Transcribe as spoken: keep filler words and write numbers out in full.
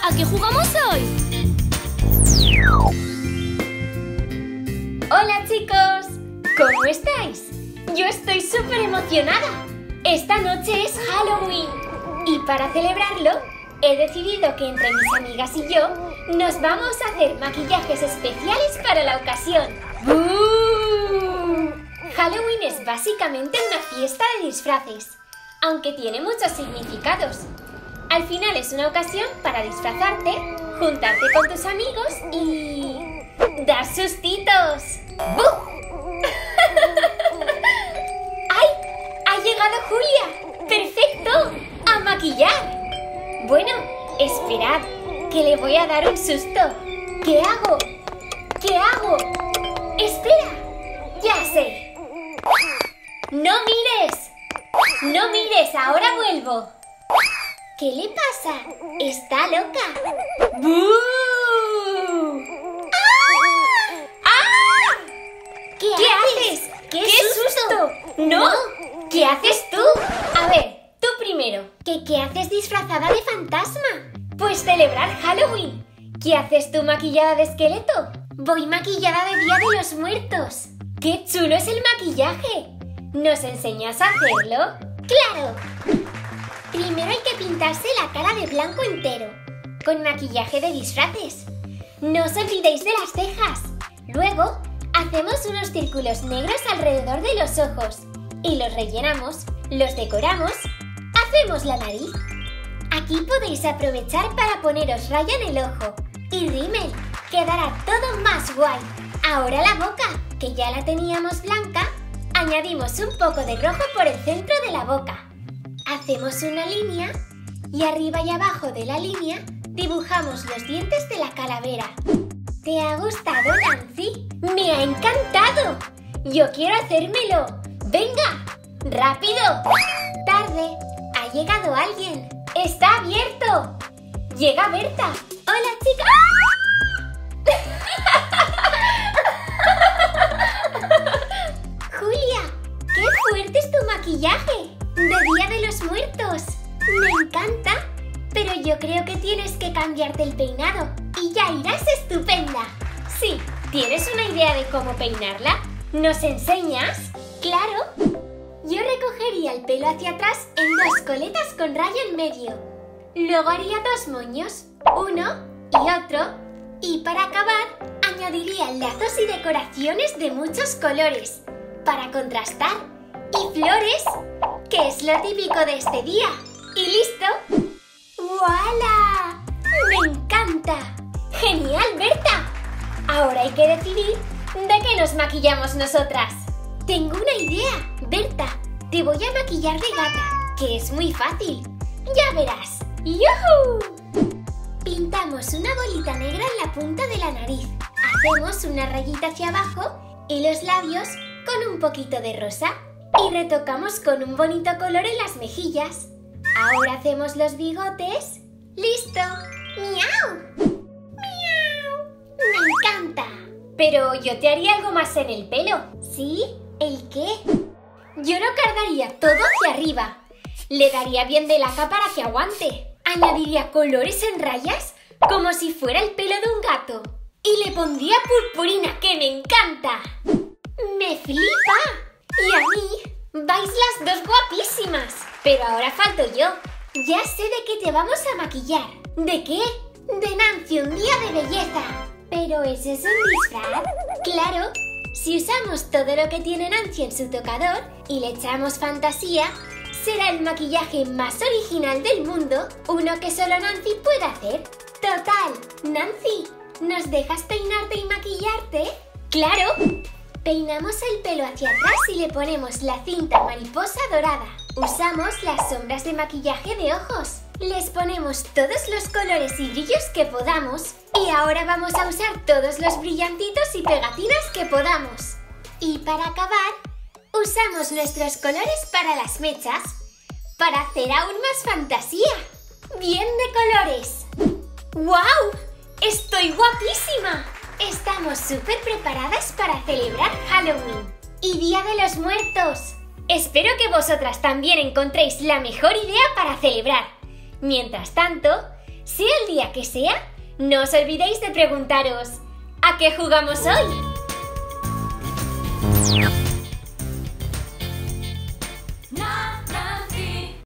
¿A qué jugamos hoy? ¡Hola, chicos! ¿Cómo estáis? Yo estoy súper emocionada. Esta noche es Halloween y para celebrarlo he decidido que entre mis amigas y yo nos vamos a hacer maquillajes especiales para la ocasión. ¡Uh! Halloween es básicamente una fiesta de disfraces, aunque tiene muchos significados. Al final es una ocasión para disfrazarte, juntarte con tus amigos y... ¡dar sustitos! ¡Buh! ¡Ay! ¡Ha llegado Julia! ¡Perfecto! ¡A maquillar! Bueno, esperad, que le voy a dar un susto. ¿Qué hago? ¿Qué hago? ¡Espera! ¡Ya sé! ¡No mires! ¡No mires! ¡Ahora vuelvo! ¿Qué le pasa? ¡Está loca! ¡Bú! ¡Ah! ¡Ah! ¿Qué, ¿Qué haces? haces? ¡Qué, ¡Qué susto! susto! ¡No! ¿Qué haces tú? A ver, tú primero. ¿Qué, ¿Qué haces disfrazada de fantasma? Pues celebrar Halloween. ¿Qué haces tú maquillada de esqueleto? Voy maquillada de Día de los Muertos. ¡Qué chulo es el maquillaje! ¿Nos enseñas a hacerlo? ¡Claro! Primero hay que pintarse la cara de blanco entero, con maquillaje de disfraces. No os olvidéis de las cejas. Luego, hacemos unos círculos negros alrededor de los ojos y los rellenamos, los decoramos, hacemos la nariz. Aquí podéis aprovechar para poneros raya en el ojo y rímel. Quedará todo más guay. Ahora la boca, que ya la teníamos blanca, añadimos un poco de rojo por el centro de la boca. Hacemos una línea y arriba y abajo de la línea dibujamos los dientes de la calavera. ¿Te ha gustado, Nancy? ¡Me ha encantado! ¡Yo quiero hacérmelo! ¡Venga! ¡Rápido! ¡Tarde! ¡Ha llegado alguien! ¡Está abierto! ¡Llega Berta! ¡Hola, chicas! ¡Julia! ¡Qué fuerte es tu maquillaje! ¡De Día de los Muertos! ¡Me encanta! Pero yo creo que tienes que cambiarte el peinado y ya irás estupenda. Sí, ¿tienes una idea de cómo peinarla? ¿Nos enseñas? ¡Claro! Yo recogería el pelo hacia atrás en dos coletas con raya en medio. Luego haría dos moños, uno y otro. Y para acabar, añadiría lazos y decoraciones de muchos colores para contrastar. Y flores, que es lo típico de este día. ¿Y listo? ¡Voilà! ¡Me encanta! ¡Genial, Berta! Ahora hay que decidir de qué nos maquillamos nosotras. Tengo una idea, Berta. Te voy a maquillar de gata, que es muy fácil. Ya verás. ¡Yujú! Pintamos una bolita negra en la punta de la nariz. Hacemos una rayita hacia abajo y los labios con un poquito de rosa. Y retocamos con un bonito color en las mejillas. Ahora hacemos los bigotes. ¡Listo! ¡Miau! ¡Miau! ¡Me encanta! Pero yo te haría algo más en el pelo. ¿Sí? ¿El qué? Yo lo cargaría todo hacia arriba. Le daría bien de laca para que aguante. Añadiría colores en rayas como si fuera el pelo de un gato. Y le pondría purpurina, que me encanta. ¡Me flipa! Y a mí vais las dos guapísimas. Pero ahora falto yo. Ya sé de qué te vamos a maquillar. ¿De qué? De Nancy, un día de belleza. ¿Pero ese es un disfraz? Claro. Si usamos todo lo que tiene Nancy en su tocador y le echamos fantasía, será el maquillaje más original del mundo, uno que solo Nancy puede hacer. Total, Nancy, ¿nos dejas peinarte y maquillarte? ¡Claro! Peinamos el pelo hacia atrás y le ponemos la cinta mariposa dorada. Usamos las sombras de maquillaje de ojos. Les ponemos todos los colores y brillos que podamos. Y ahora vamos a usar todos los brillantitos y pegatinas que podamos. Y para acabar, usamos nuestros colores para las mechas, para hacer aún más fantasía. ¡Bien de colores! ¡Guau! ¡Estoy guapísima! Estamos súper preparadas para celebrar Halloween y Día de los Muertos. Espero que vosotras también encontréis la mejor idea para celebrar. Mientras tanto, Sea el día que sea, no os olvidéis de preguntaros: ¿a qué jugamos hoy?